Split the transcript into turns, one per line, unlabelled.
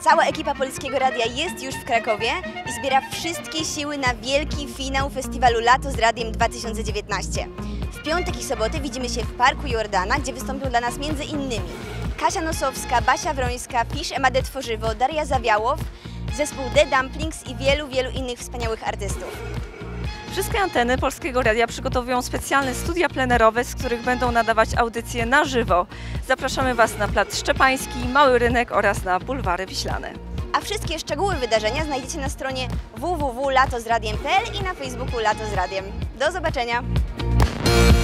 Cała ekipa Polskiego Radia jest już w Krakowie i zbiera wszystkie siły na wielki finał festiwalu Lato z Radiem 2019. W piątek i sobotę widzimy się w Parku Jordana, gdzie wystąpią dla nas m.in. Kasia Nosowska, Basia Wrońska, Pisz Emadę Tworzywo, Daria Zawiałow, zespół The Dumplings i wielu innych wspaniałych artystów.
Wszystkie anteny Polskiego Radia przygotowują specjalne studia plenerowe, z których będą nadawać audycje na żywo. Zapraszamy Was na Plac Szczepański, Mały Rynek oraz na Bulwary Wiślane.
A wszystkie szczegóły wydarzenia znajdziecie na stronie www.latozradiem.pl i na Facebooku Lato z Radiem. Do zobaczenia!